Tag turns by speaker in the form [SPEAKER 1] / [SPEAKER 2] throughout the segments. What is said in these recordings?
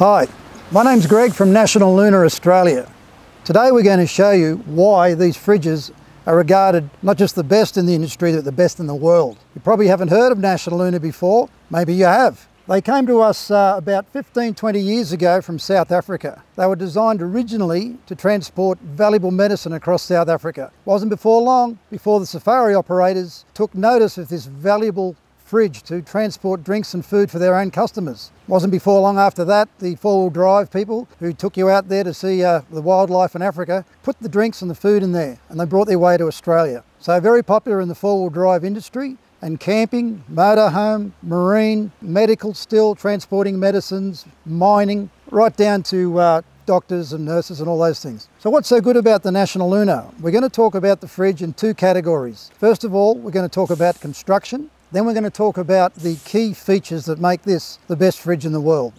[SPEAKER 1] Hi, my name's Greg from National Lunar Australia. Today we're going to show you why these fridges are regarded not just the best in the industry, but the best in the world. You probably haven't heard of National Lunar before, maybe you have. They came to us about 15-20 years ago from South Africa. They were designed originally to transport valuable medicine across South Africa. It wasn't before long, before the safari operators took notice of this valuable fridge to transport drinks and food for their own customers. It wasn't before long after that, the four-wheel drive people who took you out there to see the wildlife in Africa put the drinks and the food in there, and they brought their way to Australia. So very popular in the four-wheel drive industry, and camping, motorhome, marine, medical still, transporting medicines, mining, right down to doctors and nurses and all those things. So what's so good about the National Lunar? We're going to talk about the fridge in two categories. First of all, we're going to talk about construction. Then we're going to talk about the key features that make this the best fridge in the world.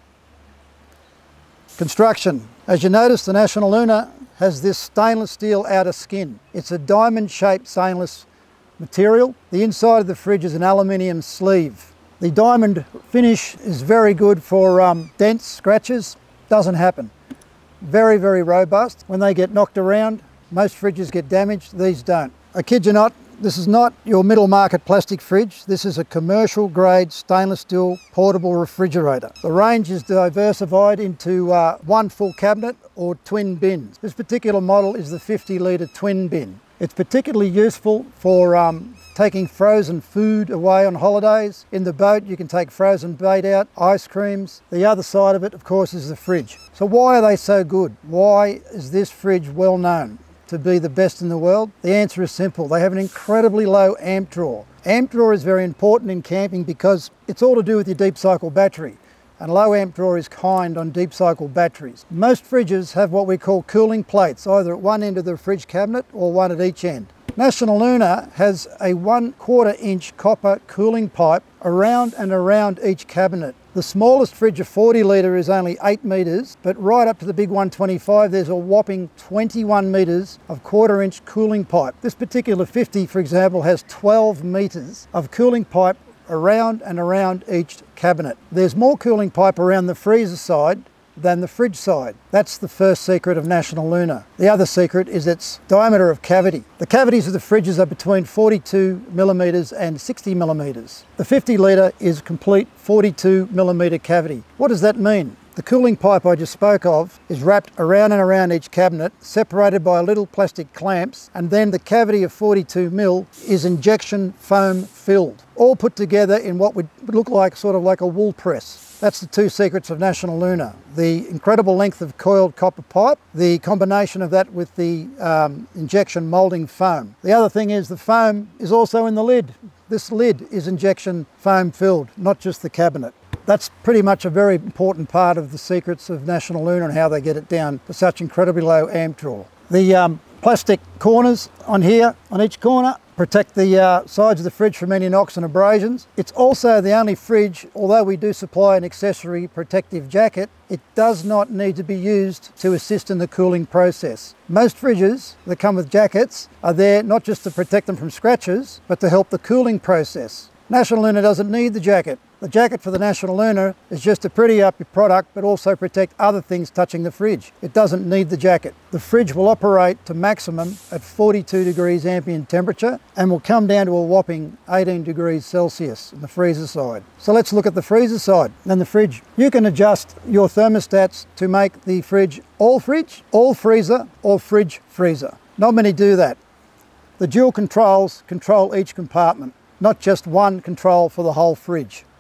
[SPEAKER 1] Construction. As you notice, the National Lunar has this stainless steel outer skin. It's a diamond-shaped stainless material. The inside of the fridge is an aluminium sleeve. The diamond finish is very good for dents, scratches. Doesn't happen. Very, very robust. When they get knocked around, most fridges get damaged. These don't. I kid you not, this is not your middle market plastic fridge. This is a commercial grade stainless steel portable refrigerator. The range is diversified into one full cabinet or twin bins. This particular model is the 50-litre twin bin. It's particularly useful for taking frozen food away on holidays. In the boat you can take frozen bait out, ice creams. The other side of it, of course, is the fridge. So why are they so good? Why is this fridge well known to be the best in the world? The answer is simple. They have an incredibly low amp draw. Amp draw is very important in camping because it's all to do with your deep cycle battery. And low amp draw is kind on deep cycle batteries. Most fridges have what we call cooling plates, either at one end of the fridge cabinet or one at each end. National Lunar has a 1/4 inch copper cooling pipe around and around each cabinet. The smallest fridge of 40 litre is only 8 metres, but right up to the big 125 there's a whopping 21 metres of 1/4 inch cooling pipe. This particular 50, for example, has 12 metres of cooling pipe around and around each cabinet. There's more cooling pipe around the freezer side than the fridge side. That's the first secret of National Lunar. The other secret is its diameter of cavity. The cavities of the fridges are between 42 millimetres and 60 millimetres. The 50 litre is complete 42 millimetre cavity. What does that mean? The cooling pipe I just spoke of is wrapped around and around each cabinet, separated by little plastic clamps, and then the cavity of 42 mil is injection foam filled, all put together in what would look like sort of like a wool press. That's the two secrets of National Lunar. The incredible length of coiled copper pipe, the combination of that with the injection moulding foam. The other thing is the foam is also in the lid. This lid is injection foam filled, not just the cabinet. That's pretty much a very important part of the secrets of National Lunar and how they get it down to such incredibly low amp draw. The plastic corners on here, on each corner, protect the sides of the fridge from any knocks and abrasions. It's also the only fridge, although we do supply an accessory protective jacket, it does not need to be used to assist in the cooling process. Most fridges that come with jackets are there not just to protect them from scratches, but to help the cooling process. National Lunar doesn't need the jacket. The jacket for the National Lunar is just to pretty up your product, but also protect other things touching the fridge. It doesn't need the jacket. The fridge will operate to maximum at 42 degrees ambient temperature and will come down to a whopping 18 degrees Celsius on the freezer side. So let's look at the freezer side and the fridge. You can adjust your thermostats to make the fridge, all freezer, or fridge freezer. Not many do that. The dual controls control each compartment, not just one control for the whole fridge.